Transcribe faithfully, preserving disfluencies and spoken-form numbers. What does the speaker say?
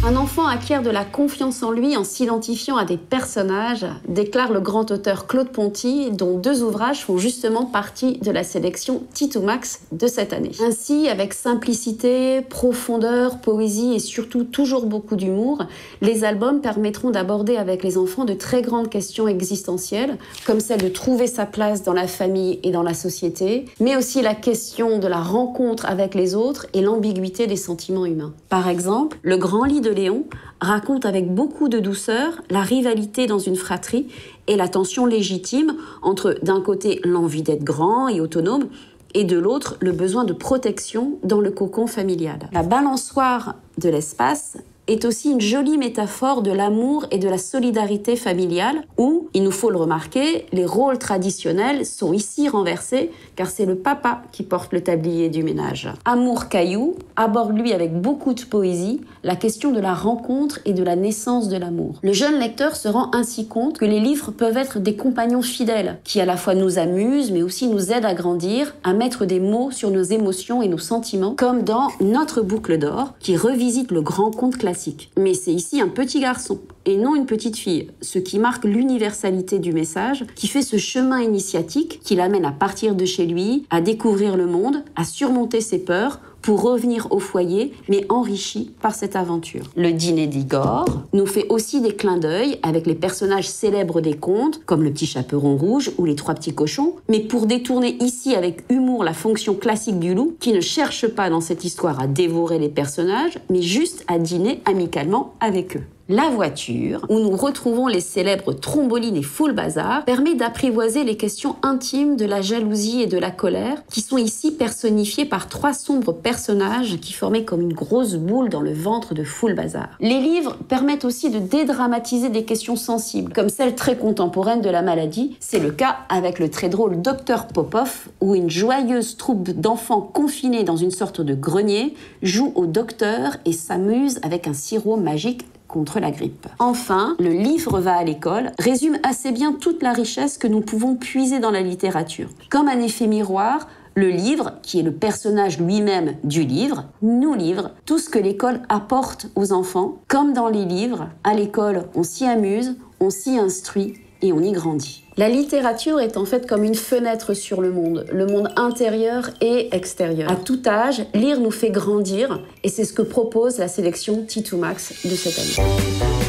Un enfant acquiert de la confiance en lui en s'identifiant à des personnages, déclare le grand auteur Claude Ponty, dont deux ouvrages font justement partie de la sélection Titou Max de cette année. Ainsi, avec simplicité, profondeur, poésie et surtout toujours beaucoup d'humour, les albums permettront d'aborder avec les enfants de très grandes questions existentielles, comme celle de trouver sa place dans la famille et dans la société, mais aussi la question de la rencontre avec les autres et l'ambiguïté des sentiments humains. Par exemple, Le Grand Lit de Léon raconte avec beaucoup de douceur la rivalité dans une fratrie et la tension légitime entre, d'un côté, l'envie d'être grand et autonome, et de l'autre, le besoin de protection dans le cocon familial. La balançoire de l'espace est aussi une jolie métaphore de l'amour et de la solidarité familiale où, il nous faut le remarquer, les rôles traditionnels sont ici renversés car c'est le papa qui porte le tablier du ménage. Amour Caillou aborde lui avec beaucoup de poésie la question de la rencontre et de la naissance de l'amour. Le jeune lecteur se rend ainsi compte que les livres peuvent être des compagnons fidèles qui à la fois nous amusent mais aussi nous aident à grandir, à mettre des mots sur nos émotions et nos sentiments, comme dans Notre boucle d'or qui revisite le grand conte classique. Mais c'est ici un petit garçon et non une petite fille, ce qui marque l'universalité du message, qui fait ce chemin initiatique qui l'amène à partir de chez lui, à découvrir le monde, à surmonter ses peurs, pour revenir au foyer, mais enrichi par cette aventure. Le dîner d'Igor nous fait aussi des clins d'œil avec les personnages célèbres des contes, comme le petit chaperon rouge ou les trois petits cochons, mais pour détourner ici avec humour la fonction classique du loup, qui ne cherche pas dans cette histoire à dévorer les personnages, mais juste à dîner amicalement avec eux. La voiture, où nous retrouvons les célèbres Tromboline et Foule Bazar, permet d'apprivoiser les questions intimes de la jalousie et de la colère, qui sont ici personnifiées par trois sombres personnages qui formaient comme une grosse boule dans le ventre de Foule Bazar. Les livres permettent aussi de dédramatiser des questions sensibles, comme celle très contemporaine de la maladie. C'est le cas avec le très drôle Docteur Popov, où une joyeuse troupe d'enfants confinés dans une sorte de grenier joue au docteur et s'amuse avec un sirop magique contre la grippe. Enfin, le livre va à l'école résume assez bien toute la richesse que nous pouvons puiser dans la littérature. Comme un effet miroir, le livre, qui est le personnage lui-même du livre, nous livre tout ce que l'école apporte aux enfants. Comme dans les livres, à l'école, on s'y amuse, on s'y instruit et on y grandit. La littérature est en fait comme une fenêtre sur le monde, le monde intérieur et extérieur. À tout âge, lire nous fait grandir et c'est ce que propose la sélection Titou Max de cette année.